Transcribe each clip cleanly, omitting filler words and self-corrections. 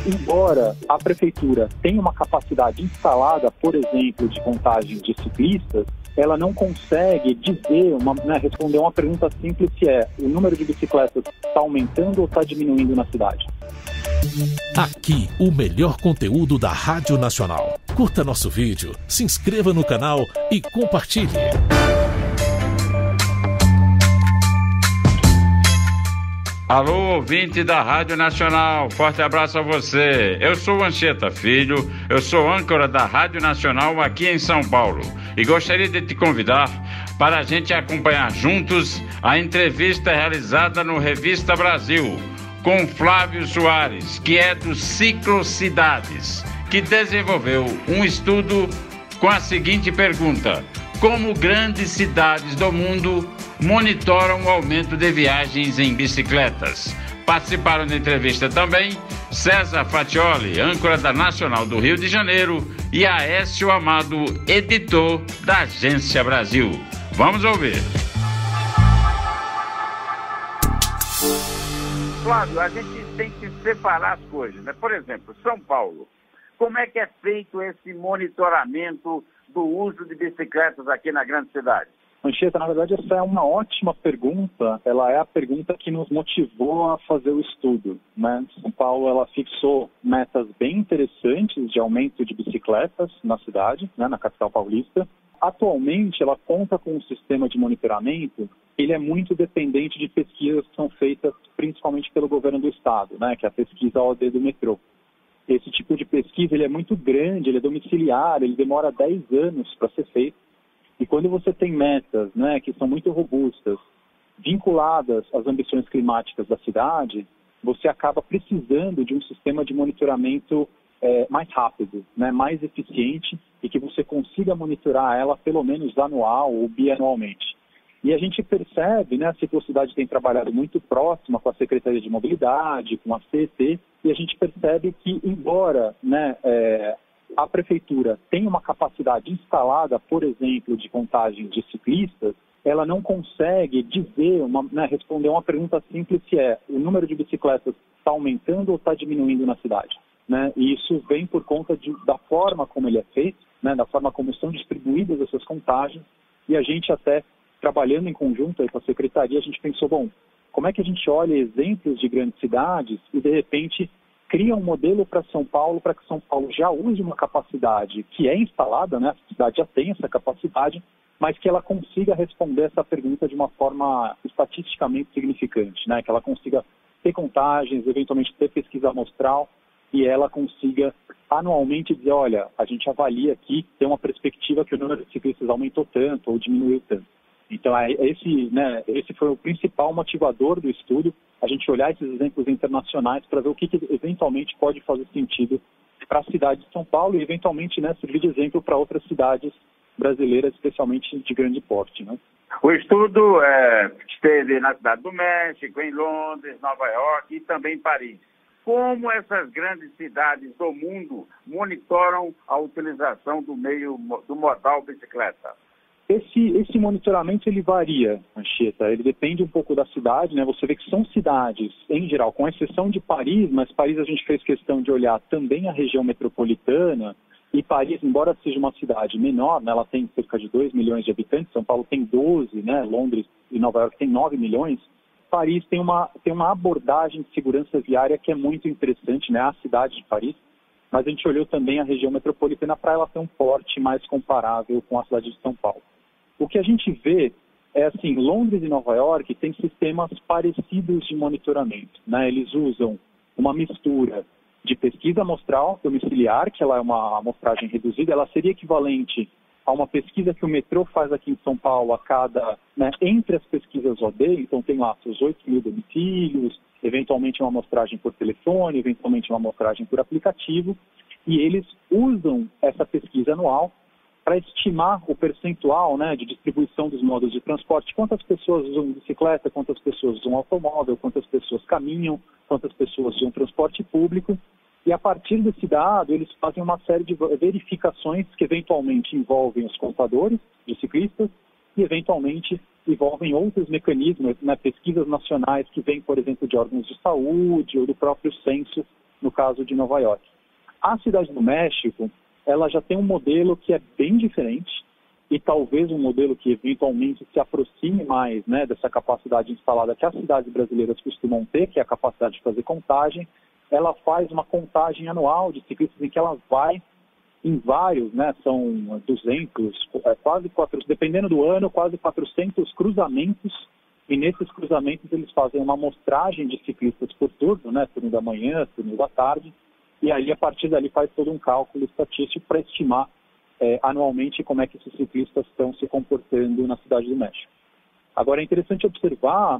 embora a prefeitura tenha uma capacidade instalada, por exemplo, de contagem de ciclistas, ela não consegue dizer, responder uma pergunta simples, que é: o número de bicicletas está aumentando ou está diminuindo na cidade? Aqui, o melhor conteúdo da Rádio Nacional. Curta nosso vídeo, se inscreva no canal e compartilhe. Alô, ouvinte da Rádio Nacional, forte abraço a você. Eu sou Anchieta Filho, eu sou âncora da Rádio Nacional aqui em São Paulo e gostaria de te convidar para a gente acompanhar juntos a entrevista realizada no Revista Brasil com Flávio Soares, que é do Ciclocidades, que desenvolveu um estudo com a seguinte pergunta: como grandes cidades do mundo monitoram o aumento de viagens em bicicletas? Participaram da entrevista também César Fatioli, âncora da Nacional do Rio de Janeiro, e Aécio Amado, editor da Agência Brasil. Vamos ouvir. Flávio, a gente tem que separar as coisas, né? Por exemplo, São Paulo. Como é que é feito esse monitoramento do uso de bicicletas aqui na grande cidade? Anchieta, na verdade, essa é uma ótima pergunta. Ela é a pergunta que nos motivou a fazer o estudo, né? São Paulo, ela fixou metas bem interessantes de aumento de bicicletas na cidade, né, na capital paulista. Atualmente, ela conta com um sistema de monitoramento. Ele é muito dependente de pesquisas que são feitas principalmente pelo governo do estado, né, que é a pesquisa OD do metrô. Esse tipo de pesquisa ele é muito grande, ele é domiciliar, ele demora 10 anos para ser feito. E quando você tem metas, né, que são muito robustas, vinculadas às ambições climáticas da cidade, você acaba precisando de um sistema de monitoramento mais rápido, né, mais eficiente, e que você consiga monitorar ela pelo menos anual ou bianualmente. E a gente percebe, né, a Ciclocidade tem trabalhado muito próxima com a Secretaria de Mobilidade, com a CET, e a gente percebe que, embora, né, a prefeitura tenha uma capacidade instalada, por exemplo, de contagem de ciclistas, ela não consegue dizer, responder uma pergunta simples, que é: o número de bicicletas está aumentando ou está diminuindo na cidade? Né? E isso vem por conta da forma como ele é feito, né, da forma como são distribuídas essas contagens, e a gente até, trabalhando em conjunto aí com a Secretaria, a gente pensou, bom, como é que a gente olha exemplos de grandes cidades e, de repente, cria um modelo para São Paulo, para que São Paulo já use uma capacidade que é instalada, né? A cidade já tem essa capacidade, mas que ela consiga responder essa pergunta de uma forma estatisticamente significante, né? Que ela consiga ter contagens, eventualmente ter pesquisa amostral, e ela consiga anualmente dizer: olha, a gente avalia aqui, tem uma perspectiva que o número de ciclistas aumentou tanto ou diminuiu tanto. Então, esse foi o principal motivador do estudo, a gente olhar esses exemplos internacionais para ver o que eventualmente pode fazer sentido para a cidade de São Paulo e, eventualmente, né, servir de exemplo para outras cidades brasileiras, especialmente de grande porte, né? O estudo esteve na Cidade do México, em Londres, Nova York e também em Paris. Como essas grandes cidades do mundo monitoram a utilização do modal bicicleta? Esse monitoramento ele varia, Anchieta, ele depende um pouco da cidade, né? Você vê que são cidades, em geral, com exceção de Paris, mas Paris a gente fez questão de olhar também a região metropolitana, e Paris, embora seja uma cidade menor, né, ela tem cerca de 2 milhões de habitantes, São Paulo tem 12, né, Londres e Nova York tem 9 milhões, Paris tem uma abordagem de segurança viária que é muito interessante, né, a cidade de Paris, mas a gente olhou também a região metropolitana para ela ter um porte mais comparável com a cidade de São Paulo. O que a gente vê é assim, Londres e Nova York têm sistemas parecidos de monitoramento, né? Eles usam uma mistura de pesquisa amostral domiciliar, que ela é uma amostragem reduzida, ela seria equivalente a uma pesquisa que o metrô faz aqui em São Paulo a cada, né, entre as pesquisas OD, então tem lá seus 8 mil domicílios, eventualmente uma amostragem por telefone, eventualmente uma amostragem por aplicativo, e eles usam essa pesquisa anual para estimar o percentual, né, de distribuição dos modos de transporte, quantas pessoas usam bicicleta, quantas pessoas usam automóvel, quantas pessoas caminham, quantas pessoas usam transporte público, e a partir desse dado eles fazem uma série de verificações que eventualmente envolvem os contadores de ciclistas e eventualmente envolvem outros mecanismos, né, pesquisas nacionais que vêm, por exemplo, de órgãos de saúde ou do próprio censo, no caso de Nova York. A Cidade do México, ela já tem um modelo que é bem diferente e talvez um modelo que eventualmente se aproxime mais, né, dessa capacidade instalada que as cidades brasileiras costumam ter, que é a capacidade de fazer contagem. Ela faz uma contagem anual de ciclistas em que ela vai em vários, né, são 200, quase 400, dependendo do ano, quase 400 cruzamentos, e nesses cruzamentos eles fazem uma amostragem de ciclistas por turno, né, turno da manhã, turno da tarde, e aí a partir dali faz todo um cálculo estatístico para estimar anualmente como é que esses ciclistas estão se comportando na Cidade do México. Agora é interessante observar,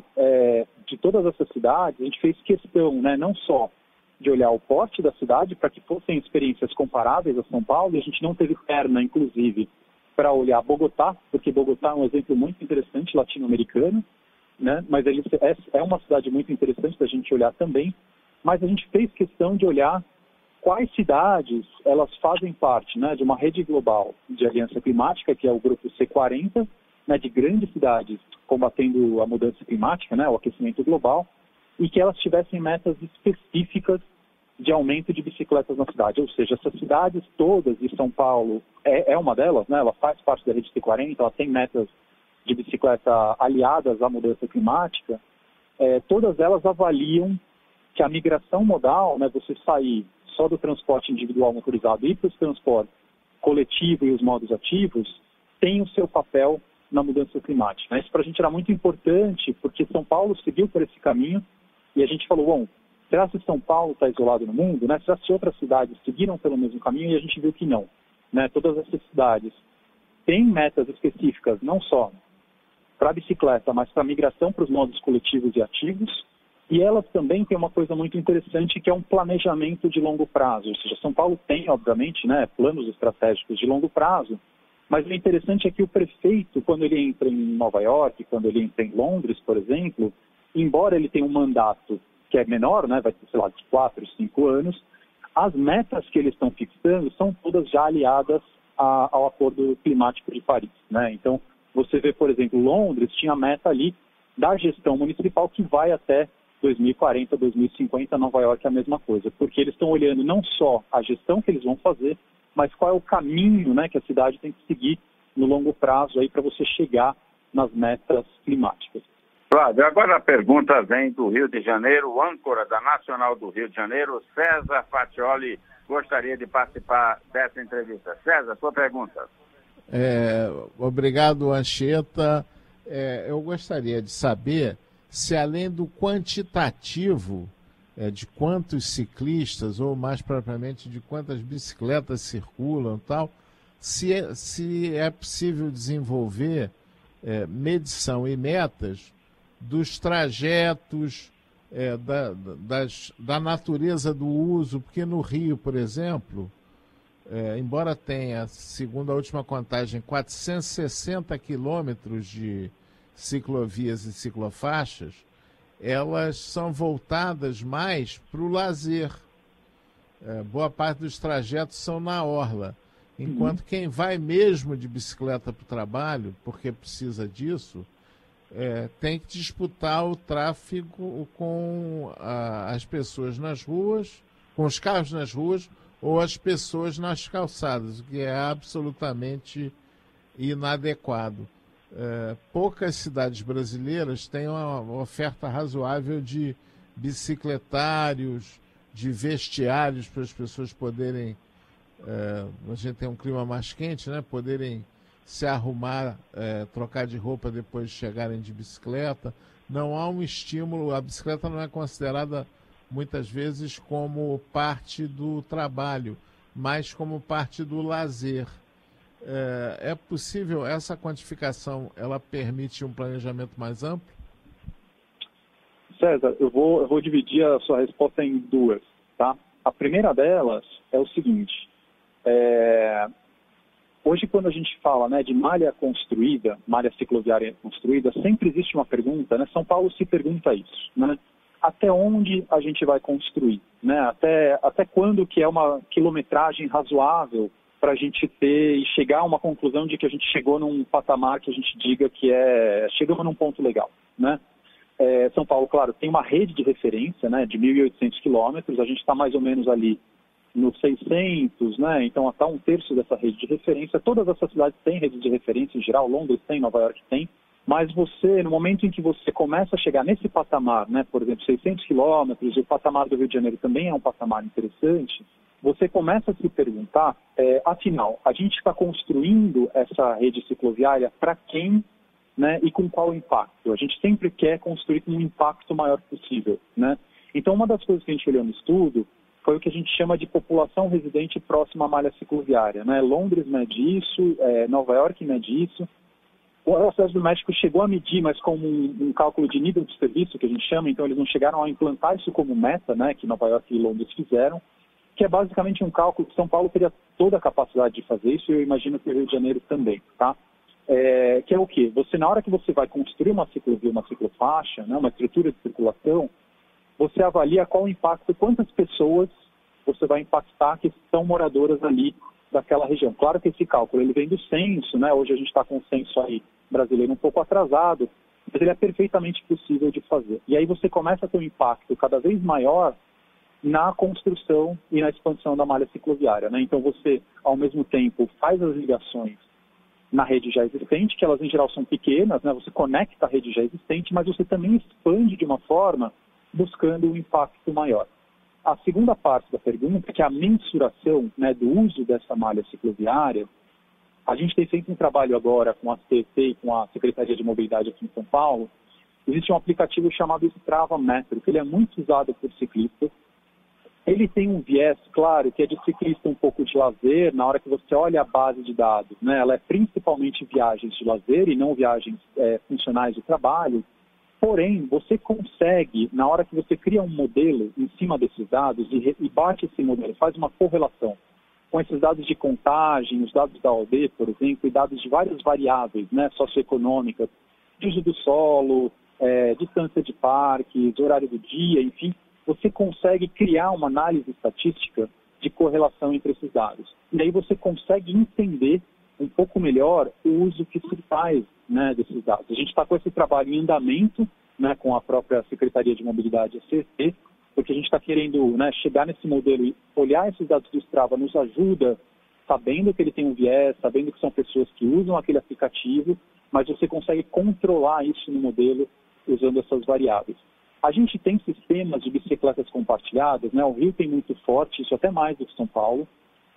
de todas essas cidades, a gente fez questão, né, não só de olhar o porte da cidade para que fossem experiências comparáveis a São Paulo, e a gente não teve perna, inclusive, para olhar Bogotá, porque Bogotá é um exemplo muito interessante latino-americano, né? Mas ele é uma cidade muito interessante da gente olhar também, mas a gente fez questão de olhar quais cidades elas fazem parte, né, de uma rede global de aliança climática, que é o grupo C40, né, de grandes cidades combatendo a mudança climática, né, o aquecimento global, e que elas tivessem metas específicas de aumento de bicicletas na cidade. Ou seja, essas cidades todas, e São Paulo é uma delas, né? Ela faz parte da rede C40, ela tem metas de bicicleta aliadas à mudança climática, todas elas avaliam que a migração modal, né, você sair só do transporte individual motorizado e ir para o transporte coletivo e os modos ativos, tem o seu papel na mudança climática. Isso para a gente era muito importante, porque São Paulo seguiu por esse caminho, e a gente falou, bom, será que São Paulo está isolado no mundo? Né? Será que outras cidades seguiram pelo mesmo caminho? E a gente viu que não. Né? Todas essas cidades têm metas específicas, não só para a bicicleta, mas para a migração para os modos coletivos e ativos. E elas também têm uma coisa muito interessante, que é um planejamento de longo prazo. Ou seja, São Paulo tem, obviamente, né, planos estratégicos de longo prazo, mas o interessante é que o prefeito, quando ele entra em Nova York, quando ele entra em Londres, por exemplo, embora ele tenha um mandato que é menor, né, vai ter, sei lá, de 4, 5 anos, as metas que eles estão fixando são todas já aliadas ao Acordo Climático de Paris, né? Então, você vê, por exemplo, Londres tinha a meta ali da gestão municipal que vai até 2040, 2050, Nova York é a mesma coisa, porque eles estão olhando não só a gestão que eles vão fazer, mas qual é o caminho, né, que a cidade tem que seguir no longo prazo aí para você chegar nas metas climáticas. Flávio, agora a pergunta vem do Rio de Janeiro, o âncora da Nacional do Rio de Janeiro, César Fatioli, gostaria de participar dessa entrevista. César, sua pergunta. Obrigado, Anchieta. Eu gostaria de saber se, além do quantitativo de quantos ciclistas, ou mais propriamente de quantas bicicletas circulam e tal, se é possível desenvolver medição e metas dos trajetos, da natureza do uso, porque no Rio, por exemplo, embora tenha, segundo a última contagem, 460 quilômetros de ciclovias e ciclofaixas, elas são voltadas mais para o lazer. Boa parte dos trajetos são na orla, enquanto quem vai mesmo de bicicleta para o trabalho, porque precisa disso, tem que disputar o tráfego com as pessoas nas ruas, com os carros nas ruas, ou as pessoas nas calçadas, o que é absolutamente inadequado. Poucas cidades brasileiras têm uma oferta razoável de bicicletários, de vestiários para as pessoas poderem, a gente tem um clima mais quente, né, poderem se arrumar, trocar de roupa depois de chegarem de bicicleta. Não há um estímulo, a bicicleta não é considerada muitas vezes como parte do trabalho, mas como parte do lazer. É possível, essa quantificação, ela permite um planejamento mais amplo? César, eu vou dividir a sua resposta em duas, tá? A primeira delas é o seguinte, hoje quando a gente fala, né, de malha construída, malha cicloviária construída, sempre existe uma pergunta, né? São Paulo se pergunta isso, né? Até onde a gente vai construir, né? Até quando que é uma quilometragem razoável para a gente ter e chegar a uma conclusão de que a gente chegou num patamar que a gente diga que chegamos num ponto legal, né? São Paulo, claro, tem uma rede de referência, né, de 1.800 quilômetros, a gente está mais ou menos ali nos 600, né, então até 1/3 dessa rede de referência. Todas essas cidades têm rede de referência em geral, Londres tem, Nova York tem, mas você, no momento em que você começa a chegar nesse patamar, né, por exemplo, 600 quilômetros, o patamar do Rio de Janeiro também é um patamar interessante, você começa a se perguntar, afinal, a gente está construindo essa rede cicloviária para quem, né, e com qual impacto? A gente sempre quer construir com um impacto maior possível, né? Então, uma das coisas que a gente olhou no estudo foi o que a gente chama de população residente próxima à malha cicloviária, né? Londres mede isso, Nova York mede isso. A Cidade do México chegou a medir, mas como um cálculo de nível de serviço, que a gente chama, então eles não chegaram a implantar isso como meta, né, que Nova York e Londres fizeram, que é basicamente um cálculo que São Paulo teria toda a capacidade de fazer isso, e eu imagino que o Rio de Janeiro também, tá? Que é o quê? Você, na hora que você vai construir uma ciclovia, uma ciclofaixa, né, uma estrutura de circulação, você avalia qual o impacto, quantas pessoas você vai impactar que são moradoras ali daquela região. Claro que esse cálculo ele vem do censo, né? Hoje a gente está com o censo aí brasileiro um pouco atrasado, mas ele é perfeitamente possível de fazer. E aí você começa a ter um impacto cada vez maior na construção e na expansão da malha cicloviária, né? Então você, ao mesmo tempo, faz as ligações na rede já existente, que elas em geral são pequenas, né? Você conecta a rede já existente, mas você também expande de uma forma buscando um impacto maior. A segunda parte da pergunta, que é a mensuração, né, do uso dessa malha cicloviária, a gente tem feito um trabalho agora com a CET e com a Secretaria de Mobilidade aqui em São Paulo. Existe um aplicativo chamado Strava Metro, que ele é muito usado por ciclistas. Ele tem um viés, claro, que é de ciclista um pouco de lazer, na hora que você olha a base de dados, né? Ela é principalmente viagens de lazer e não viagens funcionais de trabalho. Porém, você consegue, na hora que você cria um modelo em cima desses dados e bate esse modelo, faz uma correlação com esses dados de contagem, os dados da OAB, por exemplo, e dados de várias variáveis, né, socioeconômicas, de uso do solo, distância de parques, horário do dia, enfim, você consegue criar uma análise estatística de correlação entre esses dados. E aí você consegue entender um pouco melhor o uso que se faz, né, desses dados. A gente está com esse trabalho em andamento, né, com a própria Secretaria de Mobilidade, a CET, porque a gente está querendo, né, chegar nesse modelo e olhar esses dados do Strava nos ajuda, sabendo que ele tem um viés, sabendo que são pessoas que usam aquele aplicativo, mas você consegue controlar isso no modelo usando essas variáveis. A gente tem sistemas de bicicletas compartilhadas, né, o Rio tem muito forte, isso até mais do que São Paulo,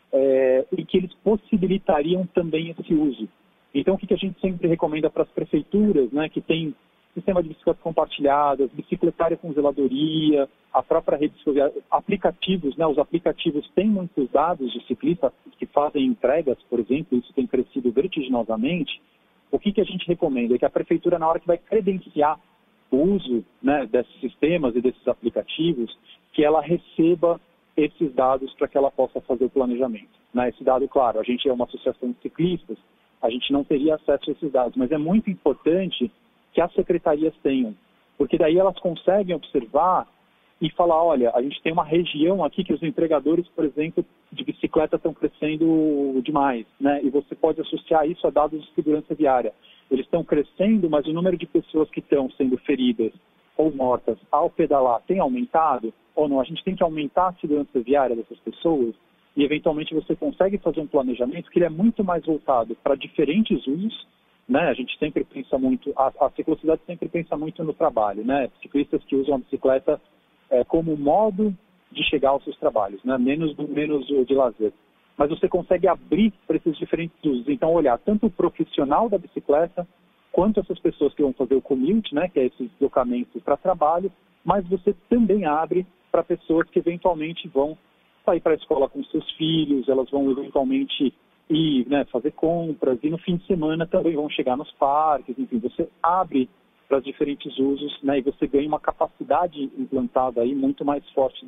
e que eles possibilitariam também esse uso. Então, o que a gente sempre recomenda para as prefeituras, né, que tem sistema de bicicletas compartilhadas, bicicletária com zeladoria, a própria rede cicloviária, aplicativos, né, os aplicativos têm muitos dados de ciclistas que fazem entregas, por exemplo, isso tem crescido vertiginosamente. O que a gente recomenda é que a prefeitura, na hora que vai credenciar o uso, né, desses sistemas e desses aplicativos, que ela receba esses dados para que ela possa fazer o planejamento. Né? Esse dado, claro, a gente é uma associação de ciclistas, a gente não teria acesso a esses dados, mas é muito importante que as secretarias tenham, porque daí elas conseguem observar e falar, olha, a gente tem uma região aqui que os entregadores, por exemplo, de bicicleta estão crescendo demais, né? E você pode associar isso a dados de segurança viária. Eles estão crescendo, mas o número de pessoas que estão sendo feridas ou mortas ao pedalar tem aumentado ou não? A gente tem que aumentar a segurança viária dessas pessoas e, eventualmente, você consegue fazer um planejamento que ele é muito mais voltado para diferentes usos, né? A gente sempre pensa muito, a ciclocidade sempre pensa muito no trabalho, né? Ciclistas que usam a bicicleta como modo de chegar aos seus trabalhos, né? Menos de lazer. Mas você consegue abrir para esses diferentes usos. Então, olhar tanto o profissional da bicicleta, quanto essas pessoas que vão fazer o commute, né? Que é esses deslocamentos para trabalho, mas você também abre para pessoas que eventualmente vão sair para a escola com seus filhos, elas vão eventualmente ir, né, fazer compras, e no fim de semana também vão chegar nos parques, enfim, você abre para os diferentes usos, né, e você ganha uma capacidade implantada aí muito mais forte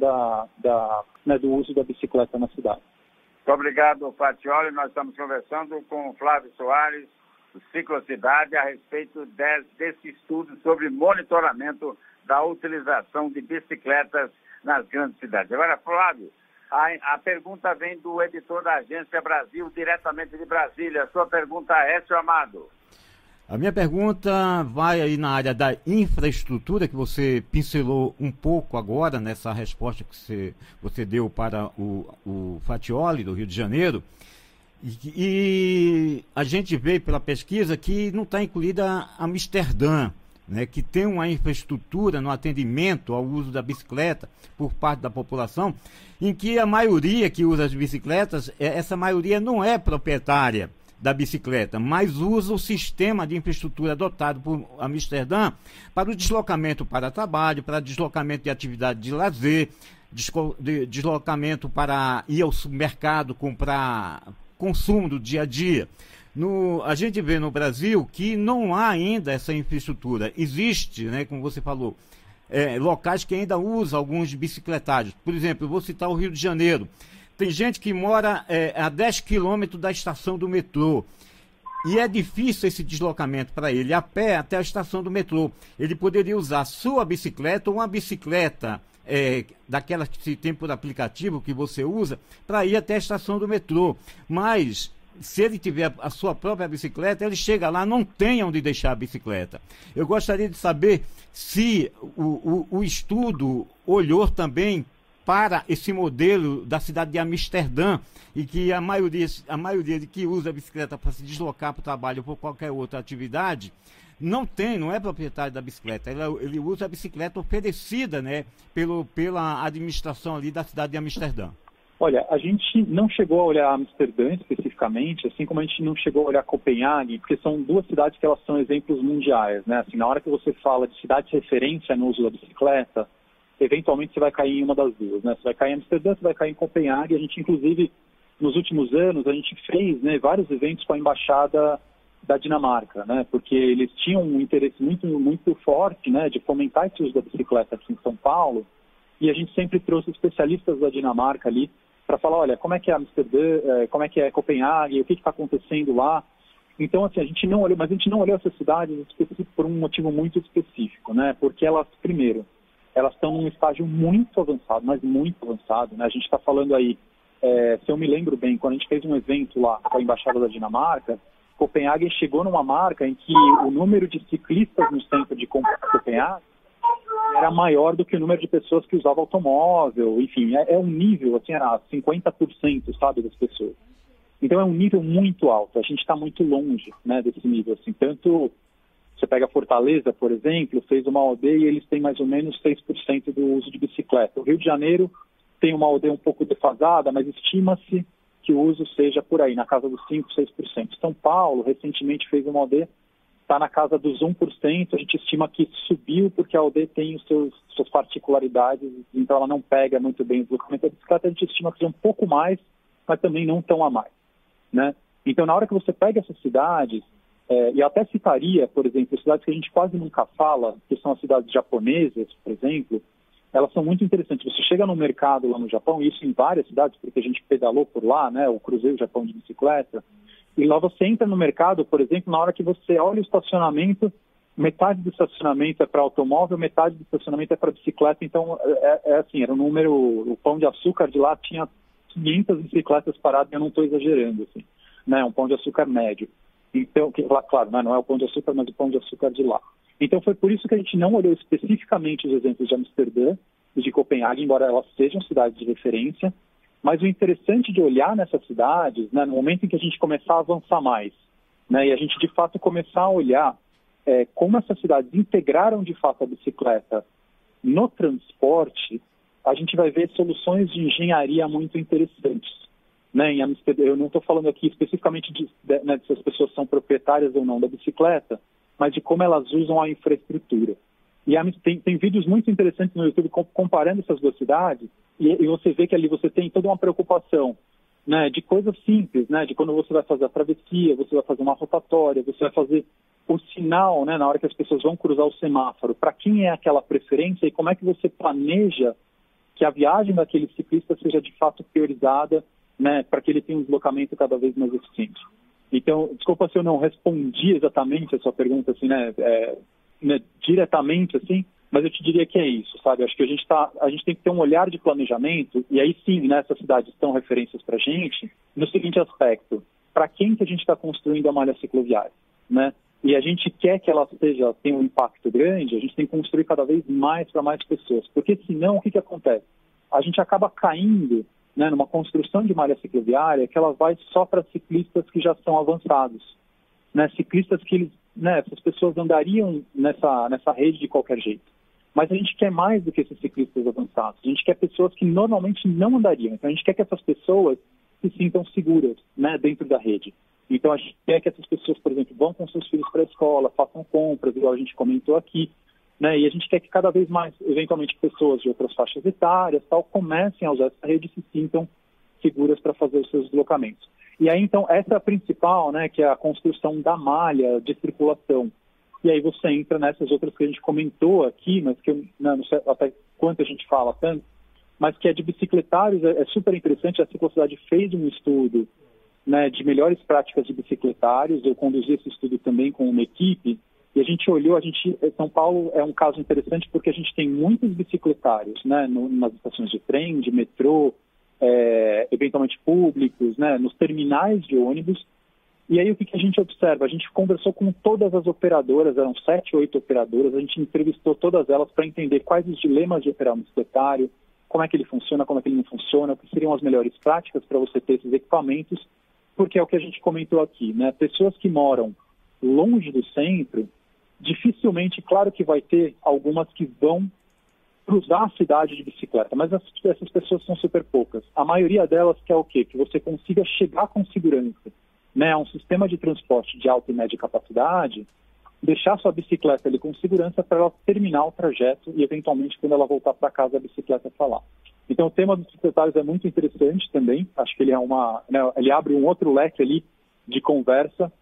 né, do uso da bicicleta na cidade. Muito obrigado, Fatioli. Nós estamos conversando com o Flávio Soares, do Ciclocidade, a respeito desse estudo sobre monitoramento da utilização de bicicletas nas grandes cidades. Agora, Flávio, a pergunta vem do editor da Agência Brasil, diretamente de Brasília. A sua pergunta é, seu Amado. A minha pergunta vai aí na área da infraestrutura, que você pincelou um pouco agora nessa resposta que você deu para o Fatioli, do Rio de Janeiro. E a gente vê pela pesquisa que não está incluída Amsterdã, né, que tem uma infraestrutura no atendimento ao uso da bicicleta por parte da população, em que a maioria que usa as bicicletas, essa maioria não é proprietária da bicicleta, mas usa o sistema de infraestrutura adotado por Amsterdã para o deslocamento para trabalho, para deslocamento de atividade de lazer, deslocamento para ir ao supermercado comprar consumo do dia a dia. A gente vê no Brasil que não há ainda essa infraestrutura. Existe, né, como você falou, locais que ainda usam alguns bicicletários. Por exemplo, eu vou citar o Rio de Janeiro. Tem gente que mora a 10 quilômetros da estação do metrô. E é difícil esse deslocamento para ele, a pé até a estação do metrô. Ele poderia usar sua bicicleta ou uma bicicleta daquela que se tem por aplicativo que você usa para ir até a estação do metrô. Mas se ele tiver a sua própria bicicleta, ele chega lá, não tem onde deixar a bicicleta. Eu gostaria de saber se o estudo olhou também para esse modelo da cidade de Amsterdã, e que a maioria de que usa a bicicleta para se deslocar para o trabalho ou por qualquer outra atividade, não é proprietário da bicicleta. Ele usa a bicicleta oferecida, né, pela administração ali da cidade de Amsterdã. Olha, a gente não chegou a olhar Amsterdã especificamente, assim como a gente não chegou a olhar Copenhague, porque são duas cidades que elas são exemplos mundiais, né? Assim, na hora que você fala de cidade de referência no uso da bicicleta, eventualmente você vai cair em uma das duas, né? Você vai cair em Amsterdã, você vai cair em Copenhague. A gente, inclusive, nos últimos anos, a gente fez, né, vários eventos com a Embaixada da Dinamarca, né? Porque eles tinham um interesse muito, muito forte, né, de fomentar esse uso da bicicleta aqui em São Paulo, e a gente sempre trouxe especialistas da Dinamarca ali para falar, olha, como é que é Amsterdã, como é que é Copenhague, o que está acontecendo lá. Então, assim, a gente não olhou essas cidades por um motivo muito específico, né? Porque elas, primeiro, elas estão num estágio muito avançado, mas muito avançado, né? A gente está falando aí, se eu me lembro bem, quando a gente fez um evento lá com a Embaixada da Dinamarca, Copenhague chegou numa marca em que o número de ciclistas no centro de Copenhague era maior do que o número de pessoas que usavam automóvel. Enfim, é um nível, assim, era 50%, sabe, das pessoas. Então é um nível muito alto, a gente está muito longe, né, desse nível, assim. Tanto, você pega Fortaleza, por exemplo, fez uma OD e eles têm mais ou menos 6% do uso de bicicleta. O Rio de Janeiro tem uma OD um pouco defasada, mas estima-se que o uso seja por aí, na casa dos 5%, 6%. São Paulo, recentemente, fez uma OD, está na casa dos 1%, a gente estima que subiu porque a OD tem suas particularidades, então ela não pega muito bem o deslocamento da bicicleta, a gente estima que seja um pouco mais, mas também não tão a mais, né? Então, na hora que você pega essas cidades, e até citaria, por exemplo, cidades que a gente quase nunca fala, que são as cidades japonesas, por exemplo, elas são muito interessantes. Você chega no mercado lá no Japão, e isso em várias cidades, porque a gente pedalou por lá, né, eu cruzei o Japão de bicicleta, e lá você entra no mercado, por exemplo, na hora que você olha o estacionamento, metade do estacionamento é para automóvel, metade do estacionamento é para bicicleta. Então, assim, era um número, o Pão de Açúcar de lá tinha 500 bicicletas paradas, eu não estou exagerando, assim, né, um Pão de Açúcar médio. Então, claro, não é o Pão de Açúcar, mas o Pão de Açúcar de lá. Então, foi por isso que a gente não olhou especificamente os exemplos de Amsterdã e de Copenhague, embora elas sejam cidades de referência. Mas o interessante de olhar nessas cidades, né, no momento em que a gente começar a avançar mais, né, e a gente de fato começar a olhar como essas cidades integraram de fato a bicicleta no transporte, a gente vai ver soluções de engenharia muito interessantes. Né, em Amsterdã, eu não estou falando aqui especificamente né, se as pessoas são proprietárias ou não da bicicleta, mas de como elas usam a infraestrutura. E tem vídeos muito interessantes no YouTube comparando essas duas cidades, e você vê que ali você tem toda uma preocupação, né, de coisas simples, né, de quando você vai fazer a travessia, você vai fazer uma rotatória, você vai fazer o sinal, né, na hora que as pessoas vão cruzar o semáforo, para quem é aquela preferência e como é que você planeja que a viagem daquele ciclista seja de fato priorizada, né, para que ele tenha um deslocamento cada vez mais eficiente. Então, desculpa se eu não respondi exatamente a sua pergunta, assim, né, diretamente, assim, mas eu te diria que é isso, sabe? Acho que a gente tem que ter um olhar de planejamento, e aí sim, né, essas cidades são referências para a gente, no seguinte aspecto: para quem que a gente está construindo a malha cicloviária, né? e a gente quer que ela tenha um impacto grande, a gente tem que construir cada vez mais para mais pessoas. Porque senão, o que acontece? A gente acaba caindo, né, numa construção de malha cicloviária que ela vai só para ciclistas que já são avançados. Né, ciclistas que essas pessoas andariam nessa rede de qualquer jeito. Mas a gente quer mais do que esses ciclistas avançados. A gente quer pessoas que normalmente não andariam. Então a gente quer que essas pessoas se sintam seguras, né, dentro da rede. Então a gente quer que essas pessoas, por exemplo, vão com seus filhos para a escola, façam compras, igual a gente comentou aqui, né, e a gente quer que cada vez mais, eventualmente, pessoas de outras faixas etárias comecem a usar essa rede e se sintam seguras para fazer os seus deslocamentos. E aí, então, essa é a principal, né, que é a construção da malha de circulação. E aí você entra nessas outras que a gente comentou aqui, mas que eu não sei até quanto a gente fala tanto, mas que é de bicicletários, é super interessante. A Ciclocidade fez um estudo, né, de melhores práticas de bicicletários. Eu conduzi esse estudo também com uma equipe, e a gente olhou, São Paulo é um caso interessante porque a gente tem muitos bicicletários, né, nas estações de trem, de metrô, eventualmente públicos, né, nos terminais de ônibus. E aí o que a gente observa? A gente conversou com todas as operadoras, eram 7, 8 operadoras, a gente entrevistou todas elas para entender quais os dilemas de operar um bicicletário, como é que ele funciona, como é que ele não funciona, o que seriam as melhores práticas para você ter esses equipamentos, porque é o que a gente comentou aqui, né? Pessoas que moram longe do centro, dificilmente, claro que vai ter algumas que vão cruzar a cidade de bicicleta, mas essas pessoas são super poucas. A maioria delas quer o quê? Que você consiga chegar com segurança, né, a um sistema de transporte de alta e média capacidade, deixar sua bicicleta ali com segurança para ela terminar o trajeto e, eventualmente, quando ela voltar para casa, a bicicleta está lá. Então, o tema dos bicicletários é muito interessante também. Acho que ele ele abre um outro leque ali de conversa,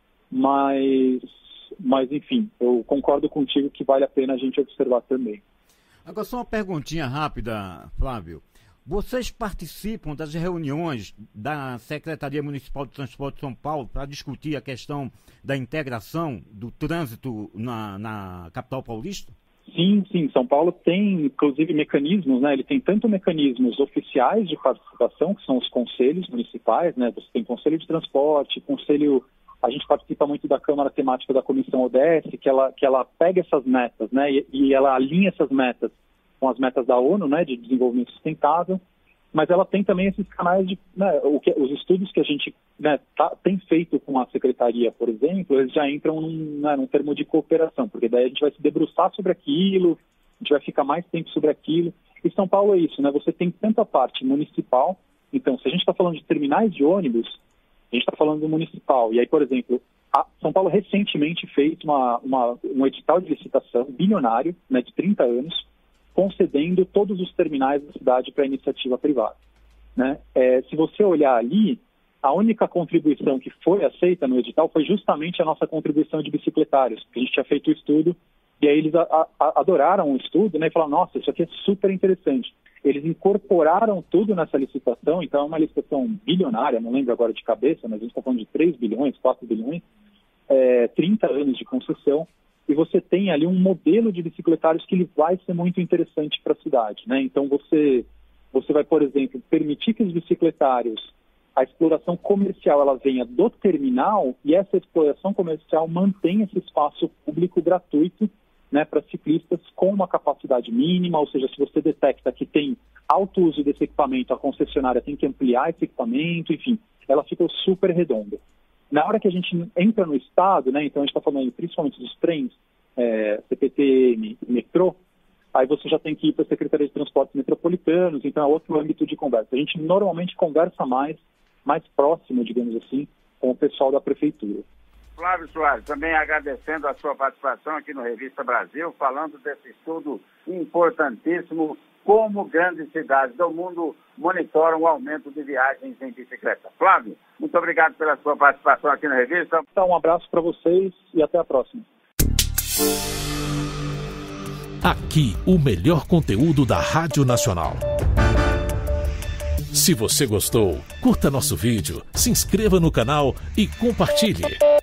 mas enfim, eu concordo contigo que vale a pena a gente observar também. Agora, só uma perguntinha rápida, Flávio. Vocês participam das reuniões da Secretaria Municipal de Transporte de São Paulo para discutir a questão da integração do trânsito na capital paulista? Sim. São Paulo tem, inclusive, mecanismos, né? Ele tem tanto mecanismos oficiais de participação, que são os conselhos municipais, né? Você tem conselho de transporte, a gente participa muito da Câmara Temática da Comissão ODS, que ela pega essas metas, né? E ela alinha essas metas com as metas da ONU, né, de desenvolvimento sustentável, mas ela tem também esses canais de, né, os estudos que a gente, né, tem feito com a secretaria, por exemplo, eles já entram num termo de cooperação, porque daí a gente vai se debruçar sobre aquilo, a gente vai ficar mais tempo sobre aquilo. E São Paulo é isso, né? Você tem tanta parte municipal, então se a gente está falando de terminais de ônibus, a gente está falando do municipal. E aí, por exemplo, São Paulo recentemente fez um edital de licitação bilionário, né, de 30 anos, concedendo todos os terminais da cidade para iniciativa privada, né? Se você olhar ali, a única contribuição que foi aceita no edital foi justamente a nossa contribuição de bicicletários, porque a gente tinha feito o estudo, e aí eles adoraram o estudo, né, e falaram, nossa, isso aqui é super interessante. Eles incorporaram tudo nessa licitação, então é uma licitação bilionária, não lembro agora de cabeça, mas a gente está falando de 3 bilhões, 4 bilhões, 30 anos de concessão, e você tem ali um modelo de bicicletários que ele vai ser muito interessante para a cidade, né? Então você vai, por exemplo, permitir que os bicicletários, a exploração comercial, ela venha do terminal, e essa exploração comercial mantenha esse espaço público gratuito, né, para ciclistas com uma capacidade mínima, ou seja, se você detecta que tem alto uso desse equipamento, a concessionária tem que ampliar esse equipamento, enfim, ela fica super redonda. Na hora que a gente entra no estado, né, então a gente está falando principalmente dos trens, CPTM e metrô, aí você já tem que ir para a Secretaria de Transportes Metropolitanos, então é outro âmbito de conversa. A gente normalmente conversa mais próximo, digamos assim, com o pessoal da Prefeitura. Flávio Soares, também agradecendo a sua participação aqui no Revista Brasil, falando desse estudo importantíssimo, como grandes cidades do mundo monitoram o aumento de viagens em bicicleta. Flávio, muito obrigado pela sua participação aqui na revista. Então, um abraço para vocês e até a próxima. Aqui, o melhor conteúdo da Rádio Nacional. Se você gostou, curta nosso vídeo, se inscreva no canal e compartilhe.